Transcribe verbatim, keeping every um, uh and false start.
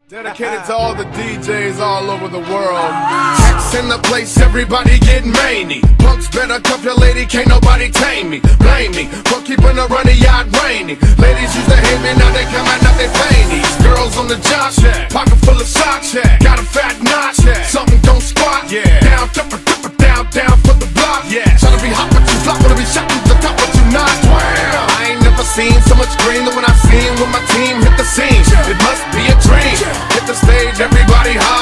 Dedicated to all the D Js all over the world. Checks in the place, everybody getting many. Punks better cuff your lady, can't nobody tame me. Blame me for keeping a runny yacht rainy. Ladies used to hate me, now they come out, now they fannies. Girls on the job, pocket full of socks, got a fat notch, something don't squat. Down, dipper, dipper, down, down for the block. Tryna be hot, but you flop, wanna be shot to the top, but you not. I ain't never seen so much green than when I seen when my team hit the scene. It must be a dream. Hit the stage, everybody high.